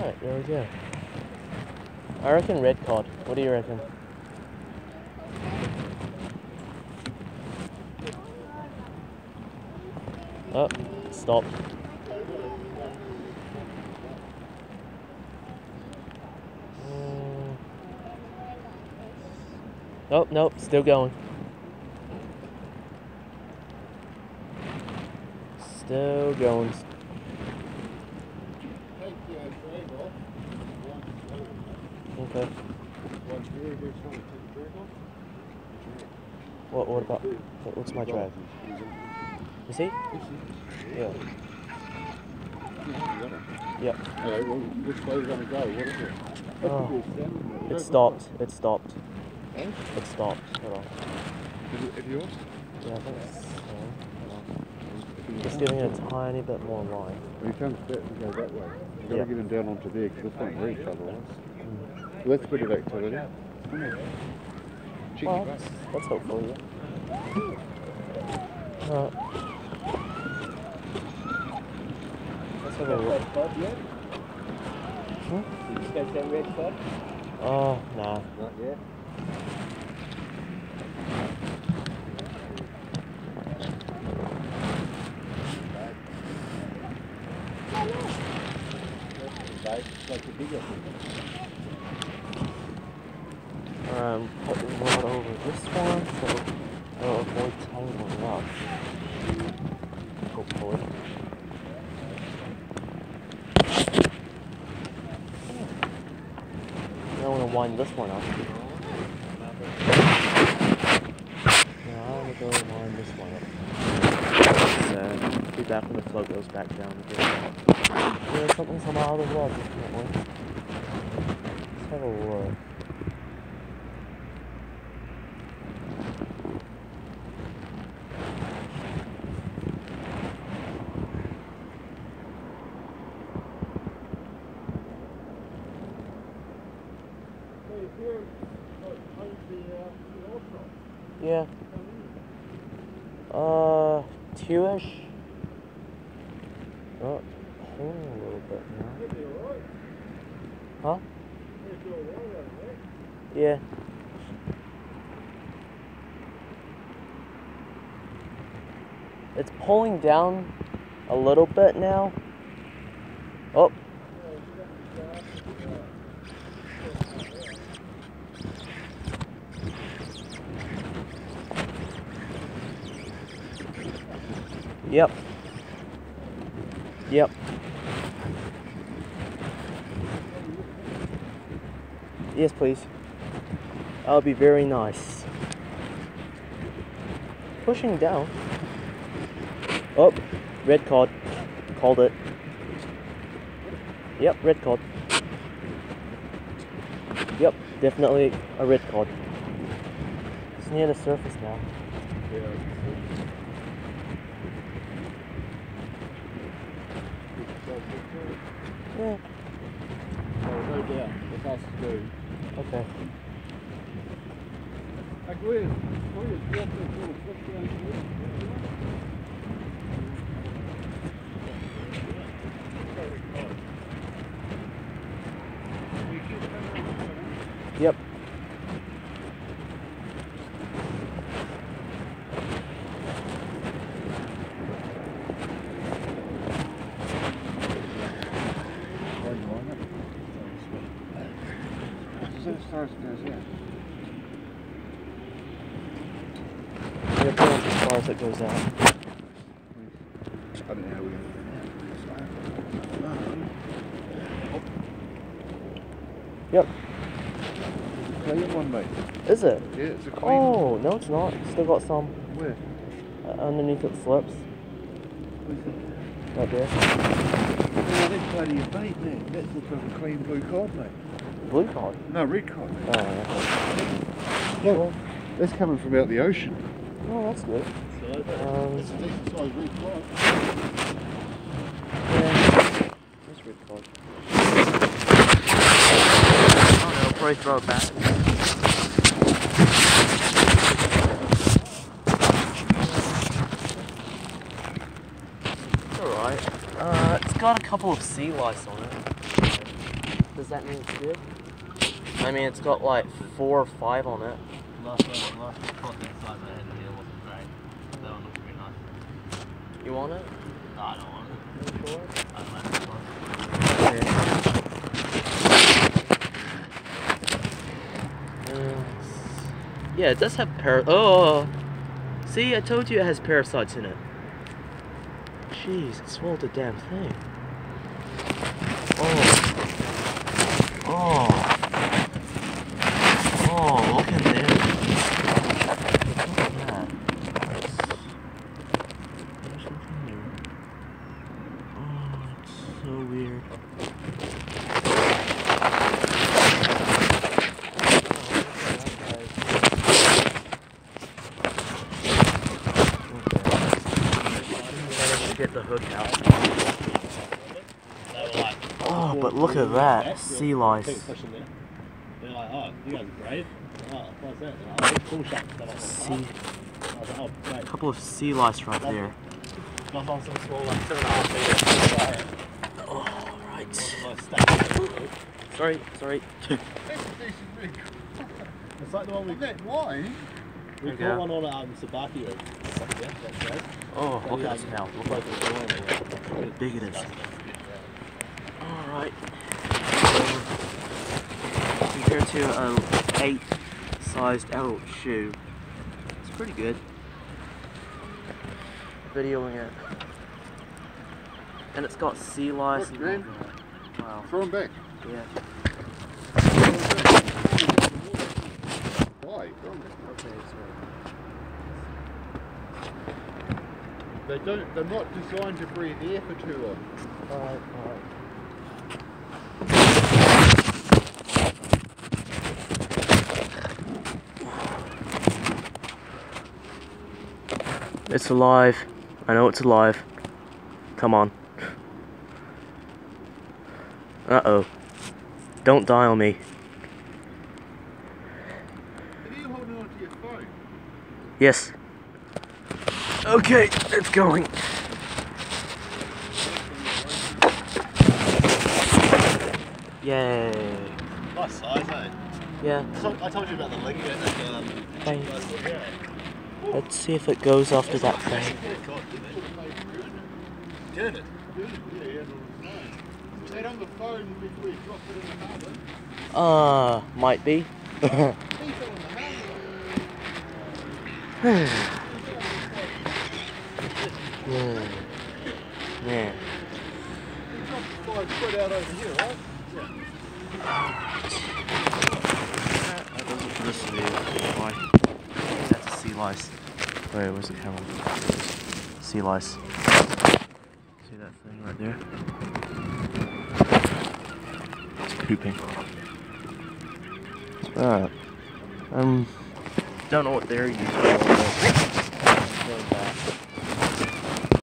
Alright, there we go. I reckon red cod. What do you reckon? Oh, stopped. Oh, nope, still going. Still going. Okay. What about, what's my drag? Is he? Yeah. Yep. Alright, well, which way are we going to go? What is it? Oh, it stopped. It stopped. Eh? It stopped. Hold on. Is it yours? Yeah, I think it's... Just giving it a tiny bit more line. When he comes back and go that way, you've got Yeah. to get him down onto there because this won't reach otherwise. So that's a bit of activity. Cheeky Well, bus. that's helpful, yeah. Alright. Let's have a look. Hmm? Did you catch that red cod? Oh, nah. Not yet. Like the bigger Put the rod over this one so it'll avoid tangling up. Hopefully. Now I'm gonna wind this one up. Now I'm gonna go wind this one up. Be back when the float goes back down again. There's something's on my other rod, definitely. Let's have a look. Yeah. 2-ish. Oh, pulling a little bit now. Huh? Yeah. It's pulling down a little bit now. Oh. Yep. Yep. Yes, please. That would be very nice. Pushing down. Oh, red cod. Called it. Yep, red cod. Yep, definitely a red cod. It's near the surface now. Yeah. Oh, no doubt. That's us to do. Okay. Like, where's this little foot down here? Yep. As far as it goes out. Yep, that's as far as it goes out. I don't know how we're going to do that. Yep. Clean one, mate. Is it? Yeah, it's a clean Oh, no it's not. Still got some Where? underneath its slips. Right there. Oh, that's bloody a bait, man. That looks like a clean blue cod, mate. Blue cod? No, red cod. Oh, okay. Yeah, well, that's coming from out the ocean. Oh, that's good. It's a decent sized red cod. Yeah. That's red cod. Oh no, I'll probably throw it back. It's alright. It's got a couple of sea lice on it. Does that mean it's good? I mean, it's got like 4 or 5 on it. Last caught the inside my head here wasn't great. That one looks pretty nice. You want it? No, I don't want it. You sure? I don't like this one. Yeah, it does have oh! See, I told you it has parasites in it. Jeez, it swallowed the damn thing. Oh. Oh. Oh, look at this. Look at that. There's something there. Oh, it's so weird. Get the hook out. Oh, but look at that. Sea lice. They're like, oh, you guys are brave. Oh, what's that? They're like, cool shots. Sea, I was like, oh, great. a couple of sea lice right there. Got on some small, like 7.5 meters. Oh, right. Nice stack. Sorry. It's like the one we That wine? we There you caught go. one on Sabaki. Yeah, that's great. Oh, look at its mouth. Look Like how it's going anywhere. big it is. Alright. Compared to an 8-sized adult shoe, it's pretty good. Videoing it. And it's got sea lice Look, and all man. that. Wow. Throw them back. Yeah. Why? Throw them back. Okay, sorry. They're not designed to breathe air for too long. Alright. It's alive. I know it's alive. Come on. Uh-oh. Don't die on me. Are you holding on to your phone? Yes. Okay, it's going. Yay. Nice size, eh? Yeah. I told you about the link there. Thanks. Let's see if it goes after that thing. Did it? Was that on the phone before you dropped it in the harbour? Might be. He fell in the harbour. Yeah. You dropped 5 quid out over here, right? That doesn't for this video. Why? That's a sea lice. Wait, where's the camera? Sea lice. See that thing right there? It's pooping. Alright. Don't know what they're using. Going back.